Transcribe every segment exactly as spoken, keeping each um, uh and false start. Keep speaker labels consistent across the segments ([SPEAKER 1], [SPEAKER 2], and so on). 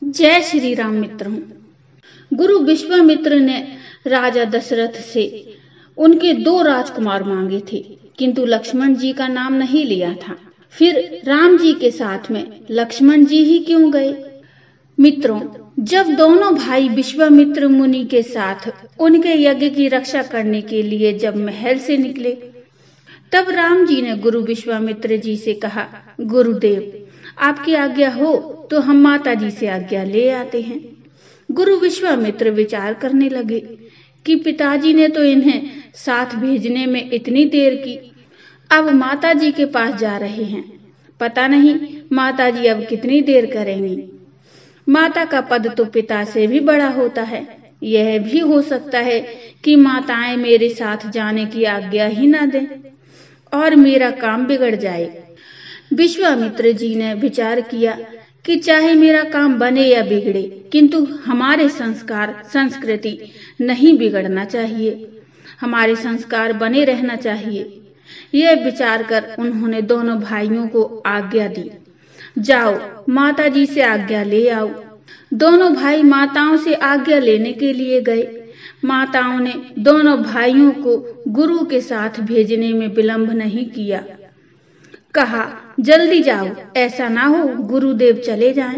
[SPEAKER 1] जय श्री राम मित्रों। गुरु विश्वामित्र ने राजा दशरथ से उनके दो राजकुमार मांगे थे, किंतु लक्ष्मण जी का नाम नहीं लिया था। फिर राम जी के साथ में लक्ष्मण जी ही क्यों गए? मित्रों, जब दोनों भाई विश्वामित्र मुनि के साथ उनके यज्ञ की रक्षा करने के लिए जब महल से निकले, तब राम जी ने गुरु विश्वामित्र जी से कहा, गुरुदेव, आपकी आज्ञा हो तो हम माता जी से आज्ञा ले आते हैं। गुरु विश्वामित्र विचार करने लगे कि पिताजी ने तो इन्हें साथ भेजने में इतनी देर की, अब माता जी के पास जा रहे हैं, पता नहीं माता जी अब कितनी देर करेंगी। माता का पद तो पिता से भी बड़ा होता है। यह भी हो सकता है कि माताएं मेरे साथ जाने की आज्ञा ही ना दें और मेरा काम बिगड़ जाए। विश्वामित्र जी ने विचार किया कि चाहे मेरा काम बने या बिगड़े, किंतु हमारे संस्कार संस्कृति नहीं बिगड़ना चाहिए, हमारे संस्कार बने रहना चाहिए। यह विचार कर उन्होंने दोनों भाइयों को आज्ञा दी, जाओ माता जी से आज्ञा ले आओ। दोनों भाई माताओं से आज्ञा लेने के लिए गए। माताओं ने दोनों भाइयों को गुरु के साथ भेजने में विलंब नहीं किया। कहा, जल्दी जाओ, ऐसा ना हो गुरुदेव चले जाएं।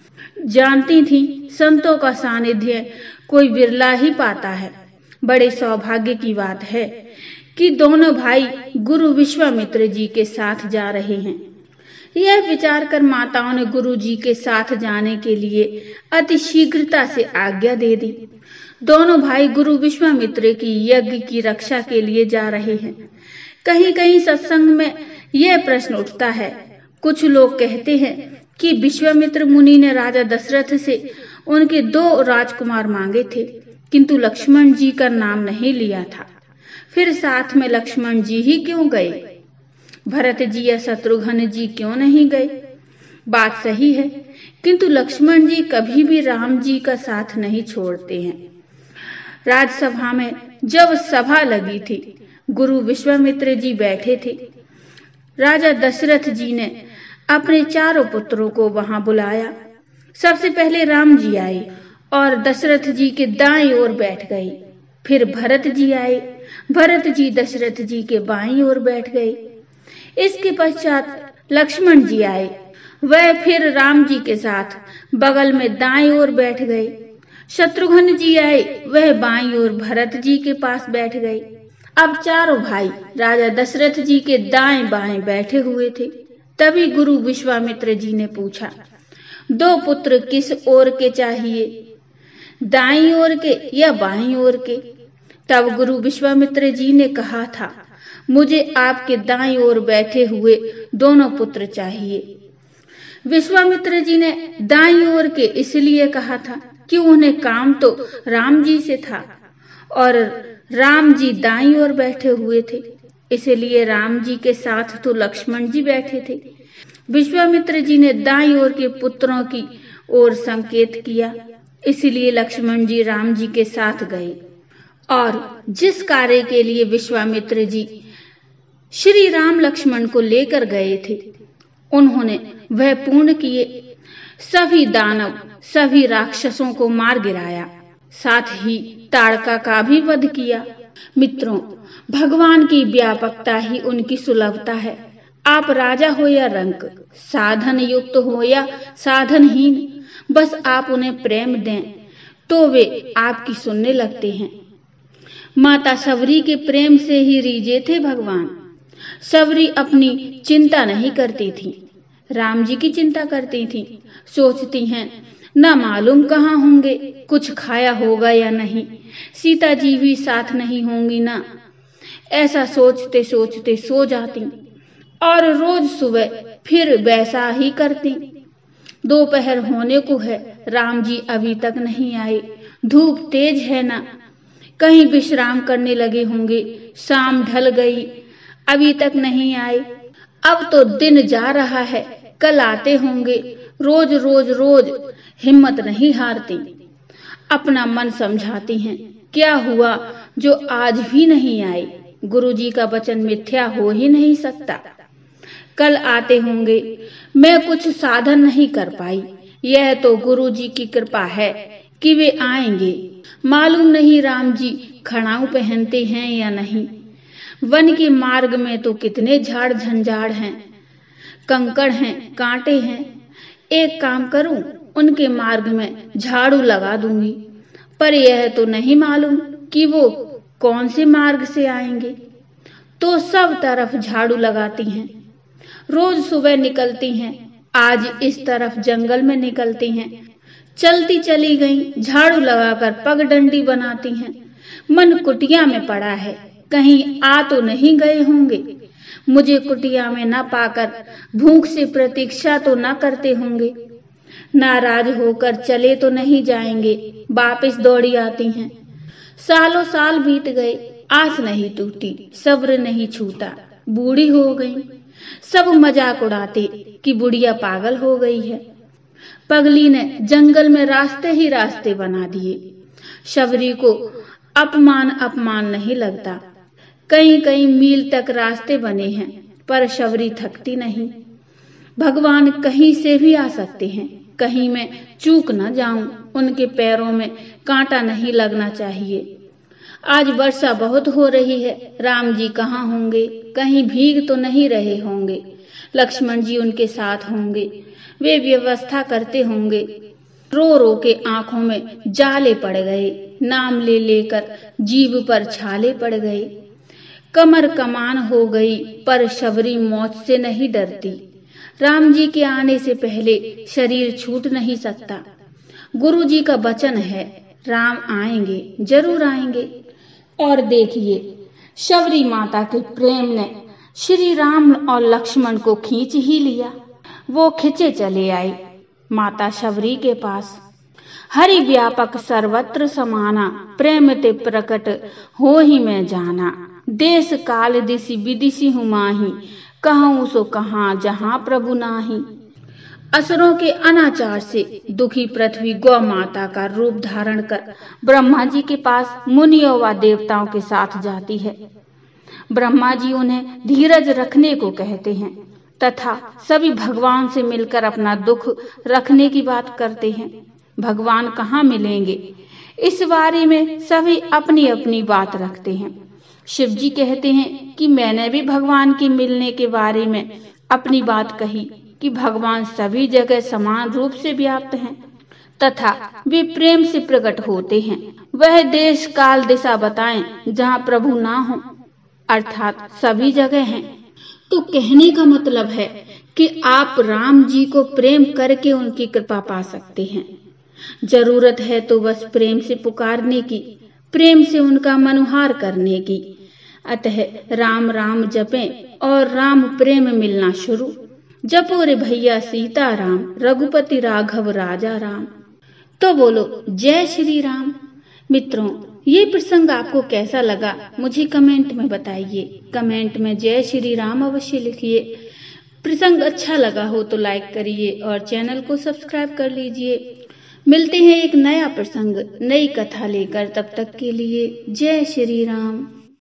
[SPEAKER 1] जानती थी संतों का सानिध्य कोई बिरला ही पाता है। बड़े सौभाग्य की बात है कि दोनों भाई गुरु विश्वामित्र जी के साथ जा रहे हैं। यह विचार कर माताओं ने गुरु जी के साथ जाने के लिए अति शीघ्रता से आज्ञा दे दी। दोनों भाई गुरु विश्वामित्र की यज्ञ की रक्षा के लिए जा रहे हैं। कहीं कहीं सत्संग में यह प्रश्न उठता है, कुछ लोग कहते हैं कि विश्वामित्र मुनि ने राजा दशरथ से उनके दो राजकुमार मांगे थे, किंतु लक्ष्मण जी का नाम नहीं लिया था। फिर साथ में लक्ष्मण जी ही क्यों गए? भरत जी या शत्रुघ्न जी क्यों नहीं गए? बात सही है, किंतु लक्ष्मण जी कभी भी राम जी का साथ नहीं छोड़ते हैं। राजसभा में जब सभा लगी थी, गुरु विश्वामित्र जी बैठे थे। राजा दशरथ जी ने अपने चारों पुत्रों को वहां बुलाया। सबसे पहले राम जी आए और दशरथ जी के दाईं ओर बैठ गए। फिर भरत जी आए, भरत जी दशरथ जी के बाईं ओर बैठ गए। इसके पश्चात लक्ष्मण जी आए, वह फिर राम जी के साथ बगल में दाईं ओर बैठ गए। शत्रुघ्न जी आए, वह बाईं ओर भरत जी के पास बैठ गए। अब चारों भाई राजा दशरथ जी के दाएं बाएं बैठे हुए थे। तभी गुरु विश्वामित्र जी ने पूछा, दो पुत्र किस ओर के चाहिए, दाईं ओर के या बाईं ओर के? तब गुरु विश्वामित्र जी ने कहा था, मुझे आपके दाईं ओर बैठे हुए दोनों पुत्र चाहिए। विश्वामित्र जी ने दाईं ओर के इसलिए कहा था कि उन्हें काम तो राम जी से था और राम जी दाईं ओर बैठे हुए थे, इसलिए राम जी के साथ तो लक्ष्मण जी बैठे थे। विश्वामित्र जी ने दाईं ओर के पुत्रों की ओर संकेत किया, इसलिए लक्ष्मण जी राम जी के साथ गए और जिस कार्य के लिए विश्वामित्र जी श्री राम लक्ष्मण को लेकर गए थे, उन्होंने वह पूर्ण किए। सभी दानव, सभी राक्षसों को मार गिराया, साथ ही ताड़का का भी वध किया। मित्रों, भगवान की व्यापकता ही उनकी सुलभता है। आप राजा हो या रंक, साधन युक्त हो या साधनहीन, बस आप उन्हें प्रेम दें तो वे आपकी सुनने लगते हैं। माता सबरी के प्रेम से ही रीझे थे भगवान। सबरी अपनी चिंता नहीं करती थी, राम जी की चिंता करती थी। सोचती हैं न मालूम कहाँ होंगे, कुछ खाया होगा या नहीं, सीता जी भी साथ नहीं होंगी ना। ऐसा सोचते सोचते सो जाती और रोज सुबह फिर वैसा ही करती। दोपहर होने को है, राम जी अभी तक नहीं आए, धूप तेज है ना, कहीं विश्राम करने लगे होंगे। शाम ढल गई, अभी तक नहीं आए। अब तो दिन जा रहा है, कल आते होंगे। रोज रोज रोज हिम्मत नहीं हारती। अपना मन समझाती हैं, क्या हुआ जो आज भी नहीं आए? गुरुजी का वचन मिथ्या हो ही नहीं सकता। कल आते होंगे। मैं कुछ साधन नहीं कर पाई, यह तो गुरु जी की कृपा है कि वे आएंगे। मालूम नहीं राम जी खड़ाऊ पहनते हैं या नहीं। वन के मार्ग में तो कितने झाड़ झंझाड़ हैं, कंकड़ हैं, कांटे हैं। एक काम करूं, उनके मार्ग में झाड़ू लगा दूंगी, पर यह तो नहीं मालूम कि वो कौन से मार्ग से आएंगे। तो सब तरफ झाड़ू लगाती हैं। रोज सुबह निकलती हैं, आज इस तरफ जंगल में निकलती हैं। चलती चली गई, झाड़ू लगाकर पगडंडी बनाती हैं। मन कुटिया में पड़ा है, कहीं आ तो नहीं गए होंगे। मुझे कुटिया में न पाकर भूख से प्रतीक्षा तो न करते होंगे। नाराज होकर चले तो नहीं जाएंगे, वापस दौड़ी आती हैं। सालों साल बीत गए, आस नहीं टूटी, सब्र नहीं छूटा। बूढ़ी हो गई। सब मजाक उड़ाते कि बुढ़िया पागल हो गई है। पगली ने जंगल में रास्ते ही रास्ते बना दिए। शबरी को अपमान अपमान नहीं लगता। कई कई मील तक रास्ते बने हैं, पर शबरी थकती नहीं। भगवान कहीं से भी आ सकते हैं, कहीं मैं चूक न जाऊं। उनके पैरों में कांटा नहीं लगना चाहिए। आज वर्षा बहुत हो रही है, राम जी कहाँ होंगे? कहीं भीग तो नहीं रहे होंगे। लक्ष्मण जी उनके साथ होंगे, वे व्यवस्था करते होंगे। रो रो के आंखों में जाले पड़ गए, नाम ले लेकर जीभ पर छाले पड़ गए। कमर कमान हो गई, पर शबरी मौत से नहीं डरती। राम जी के आने से पहले शरीर छूट नहीं सकता। गुरु जी का वचन है, राम आएंगे, जरूर आएंगे। और देखिए, शबरी माता के प्रेम ने श्री राम और लक्ष्मण को खींच ही लिया। वो खिंचे चले आए माता शबरी के पास। हरि व्यापक सर्वत्र समाना, प्रेम ते प्रकट हो ही मैं जाना। देश काल दिशि विदिशि हूँ माही, कहूँ सो कहाँ जहाँ प्रभु नाही। असुरों के अनाचार से दुखी पृथ्वी गौ माता का रूप धारण कर ब्रह्मा जी के पास मुनियों व देवताओं के साथ जाती है। ब्रह्मा जी उन्हें धीरज रखने को कहते हैं तथा सभी भगवान से मिलकर अपना दुख रखने की बात करते हैं। भगवान कहाँ मिलेंगे, इस बारे में सभी अपनी अपनी बात रखते हैं। शिव जी कहते हैं कि मैंने भी भगवान के मिलने के बारे में अपनी बात कही कि भगवान सभी जगह समान रूप से व्याप्त हैं तथा वे प्रेम से प्रकट होते हैं। वह देश काल दिशा बताएं जहाँ प्रभु ना हो, अर्थात सभी जगह हैं। तो कहने का मतलब है कि आप राम जी को प्रेम करके उनकी कृपा पा सकते हैं। जरूरत है तो बस प्रेम से पुकारने की, प्रेम से उनका मनुहार करने की। अतः राम राम जपें और राम प्रेम मिलना शुरू। जपो रे भैया सीता राम, रघुपति राघव राजा राम। तो बोलो जय श्री राम। मित्रों, ये प्रसंग आपको कैसा लगा मुझे कमेंट में बताइए। कमेंट में जय श्री राम अवश्य लिखिए। प्रसंग अच्छा लगा हो तो लाइक करिए और चैनल को सब्सक्राइब कर लीजिए। मिलते हैं एक नया प्रसंग, नई कथा लेकर। तब तक के लिए जय श्री राम।